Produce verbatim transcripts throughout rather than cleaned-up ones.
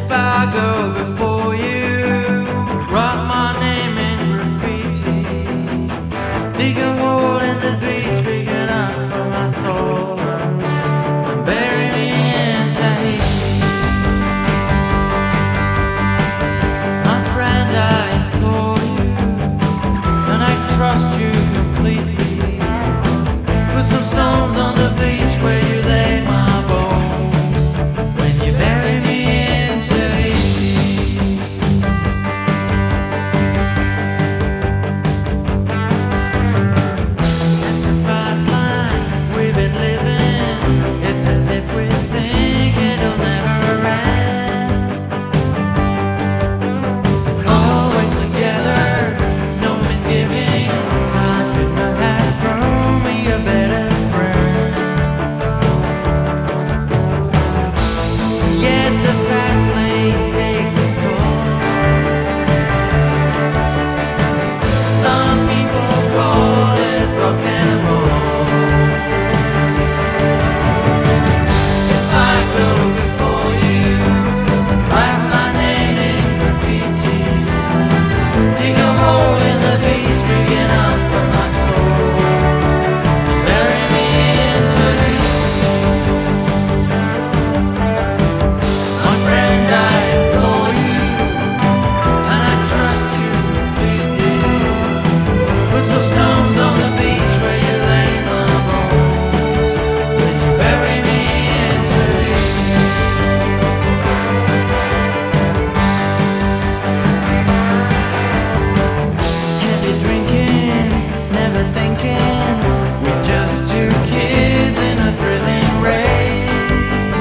If I go before you, write my name in graffiti, dig a hole in the beach big enough for my soul, and bury me in Tahiti. My friend, I implore you, and I trust you completely. Put some stones on the beach where you lay my bones when you bury me in Tahiti. It's a fast life we've been living. It's as if we think it'll never end. Always together, no misgivings. Life could not have thrown me a better friend. Yet the fast lane takes its toll. Some people call it rock and roll. If I go before you, write my name in graffiti, dig a hole in the beach big enough for my soul, bury me in Tahiti. My friend, I implore you, and I trust you completely. Put some stones on the beach where you lay my bones when you bury me in Tahiti. Heavy drinking, never thinking, we're just two kids in a thrilling race.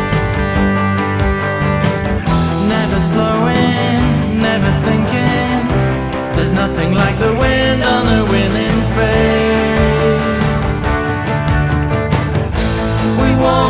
Never slowing, never sinking. There's nothing like the wind on a winning face. We won't